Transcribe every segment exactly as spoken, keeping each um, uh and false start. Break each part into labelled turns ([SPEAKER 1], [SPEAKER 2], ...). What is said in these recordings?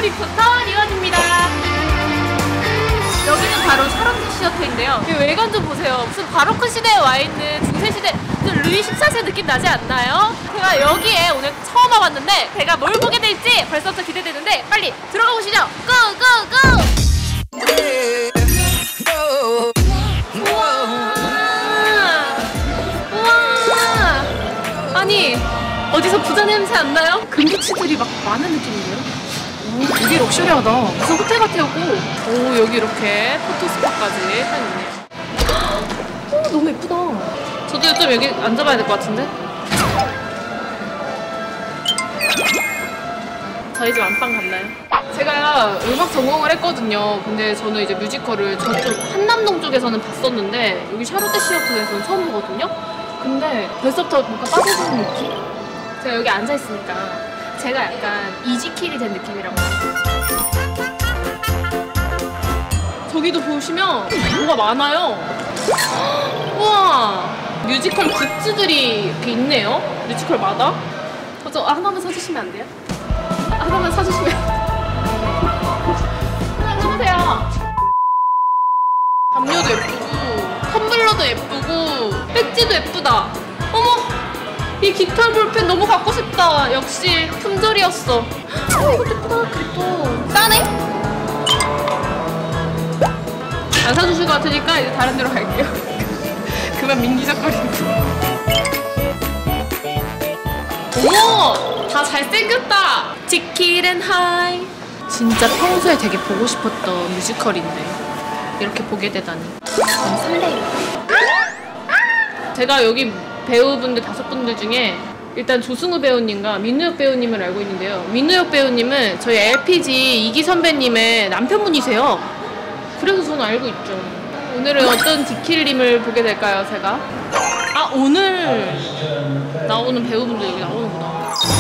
[SPEAKER 1] 뮤직부터 이어집니다. 여기는 바로 샤롯 시어터인데요. 이 외관 좀 보세요. 무슨 바로크 시대에 와 있는 중세 시대 무슨 루이 십사 세 느낌 나지 않나요? 제가 여기에 오늘 처음 와봤는데 제가 뭘 보게 될지 벌써부터 기대되는데 빨리 들어가 보시죠. 고! 고! 고! 우와! 우와! 아니 어디서 부자 냄새 안 나요? 금붙이들이 막 많은 느낌인데요? 오, 되게 럭셔리하다. 무슨 호텔 같아요. 오, 여기 이렇게 포토스팟까지 해놨네요. 오, 너무 예쁘다. 저도 좀 여기 앉아봐야 될 것 같은데? 저희 집 안방 갔나요? 제가 음악 전공을 했거든요. 근데 저는 이제 뮤지컬을 저쪽 한남동 쪽에서는 봤었는데 여기 샤롯데 시어터에서는 처음 보거든요? 근데 벌써부터 뭔가 빠져드는 느낌? 제가 여기 앉아있으니까 제가 약간 이지킬이 된 느낌이라고. 저기도 보시면 뭐가 많아요. 우와, 뮤지컬 굿즈들이 이렇게 있네요. 뮤지컬마다. 저, 저 하나만 사주시면 안 돼요? 하나만 사주시면. 하나 사주세요. 담요도 예쁘고 텀블러도 예쁘고 배지도 예쁘다. 어머! 이 깃털 볼펜 너무 갖고 싶다. 역시 품절이었어. 아, 이것도 예쁘다. 그립도 싸네? 안 사주실 것 같으니까 이제 다른 데로 갈게요. 그만 민기적거리고. 어머! 다 잘생겼다. 지킬 앤 하이. 진짜 평소에 되게 보고 싶었던 뮤지컬인데 이렇게 보게 되다니 너무 설레요. 제가 여기 배우분들 다섯 분들 중에 일단 조승우 배우님과 민우혁 배우님을 알고 있는데요. 민우혁 배우님은 저희 엘피지 이기 선배님의 남편분이세요. 그래서 저는 알고 있죠. 오늘은 어떤 디킬님을 보게 될까요, 제가? 아, 오늘 나오는 배우분들 여기 나오는구나.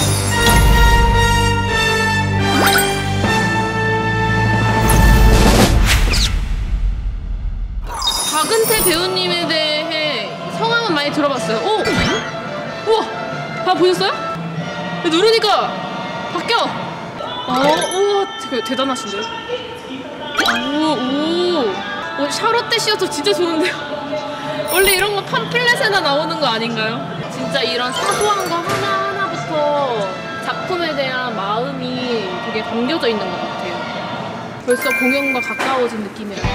[SPEAKER 1] 박은태 배우님에 대해 성함은 많이 들어봤어요. 오! 우와! 다 보셨어요? 누르니까 바뀌어! 아, 우와, 되게 대단하신데요? 오, 오! 오, 샤롯데 시어터 진짜 좋은데요? 원래 이런 거 팜플렛에나 나오는 거 아닌가요? 진짜 이런 사소한 거 하나하나부터 작품에 대한 마음이 되게 담겨져 있는 것 같아요. 벌써 공연과 가까워진 느낌이랄까.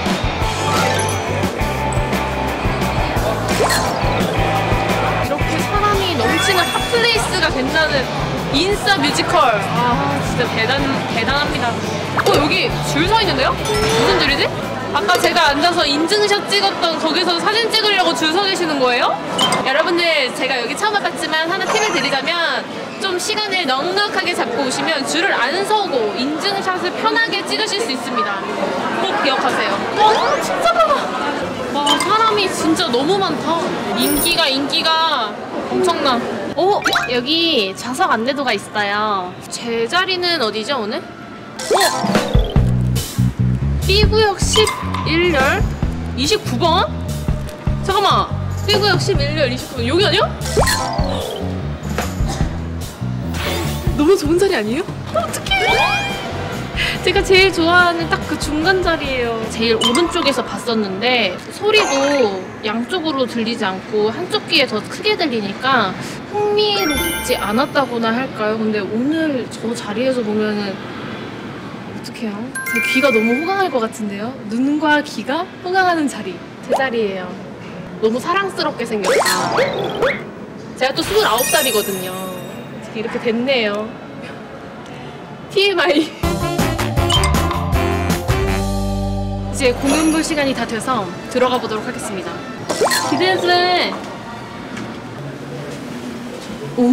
[SPEAKER 1] 이렇게 사람이 넘치는 핫플레이스가 된다는 인싸 뮤지컬. 아, 진짜 대단, 대단합니다. 어, 여기 줄 서 있는데요? 무슨 줄이지? 아까 제가 앉아서 인증샷 찍었던 거기서 사진 찍으려고 줄 서 계시는 거예요? 여러분들, 제가 여기 처음 와봤지만 하나 팁을 드리자면 좀 시간을 넉넉하게 잡고 오시면 줄을 안 서고 인증샷을 편하게 찍으실 수 있습니다. 꼭 기억하세요. 와, 진짜 많아! 와, 사람이 진짜 너무 많다. 인기가 인기가 엄청나. 오! 여기 좌석 안내도가 있어요. 제 자리는 어디죠, 오늘? 어! B구역 십일 열 이십구 번? 잠깐만! B구역 십일 열 이십구 번 여기 아니야? 너무 좋은 자리 아니에요? 어떡해! 제가 제일 좋아하는 딱 그 중간 자리예요. 제일 오른쪽에서 봤었는데 소리도 양쪽으로 들리지 않고 한쪽 귀에 더 크게 들리니까 흥미롭지 않았다고나 할까요? 근데 오늘 저 자리에서 보면은 어떡해요? 제 귀가 너무 호강할 것 같은데요? 눈과 귀가 호강하는 자리. 제 자리예요. 너무 사랑스럽게 생겼다. 제가 또 스물아홉 살이거든요. 이렇게 됐네요. 티엠아이. 이제 공연 볼 시간이 다 돼서 들어가 보도록 하겠습니다. 기대돼. 오,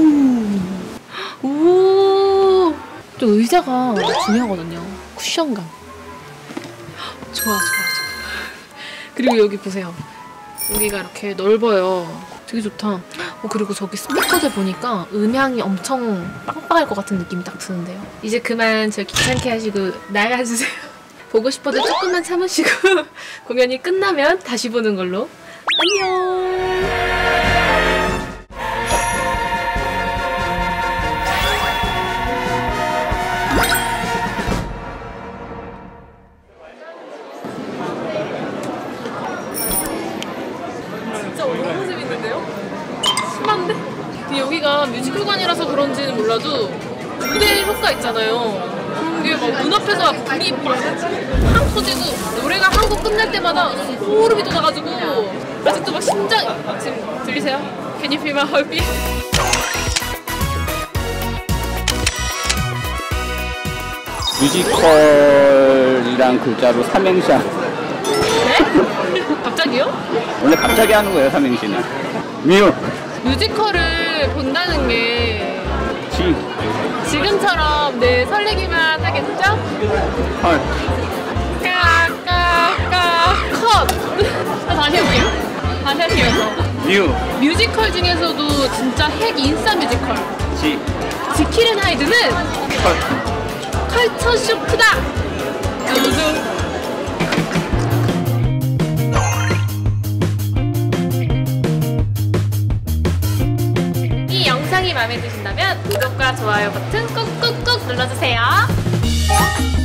[SPEAKER 1] 오, 또 의자가 중요하거든요. 쿠션감. 좋아, 좋아, 좋아. 그리고 여기 보세요. 여기가 이렇게 넓어요. 되게 좋다. 어, 그리고 저기 스피커들 보니까 음향이 엄청 빵빵할 것 같은 느낌이 딱 드는데요. 이제 그만 저 귀찮게 하시고 나가주세요. 보고 싶어도 조금만 참으시고 공연이 끝나면 다시 보는 걸로. 안녕. 여기가 뮤지컬관이라서 그런지는 몰라도 무대 효과 있잖아요. 이게 막 눈앞에서 불이 팡 터지고 노래가 한 곡 끝날 때마다 소름이 돋아가지고 아직도 막 심장 지금 들리세요? Can you feel my heartbeat?
[SPEAKER 2] 뮤지컬이란 글자로 삼행시야.
[SPEAKER 1] 네? 갑자기요?
[SPEAKER 2] 원래 갑자기 하는 거예요, 삼행시는. 뮤.
[SPEAKER 1] 뮤지컬을 본다는 게
[SPEAKER 2] 지.
[SPEAKER 1] 지금처럼 네 설레기만 하겠죠?
[SPEAKER 2] 헐.
[SPEAKER 1] 까까까 컷! 다시 해볼게요. 다시 할게요.
[SPEAKER 2] 뮤.
[SPEAKER 1] 뮤지컬 중에서도 진짜 핵 인싸 뮤지컬
[SPEAKER 2] 지.
[SPEAKER 1] 지킬 앤 하이드는
[SPEAKER 2] 헐.
[SPEAKER 1] 컬처 쇼크다! 두두. 이 영상이 마음에 드신다면 구독과 좋아요 버튼 꾹꾹꾹 눌러주세요.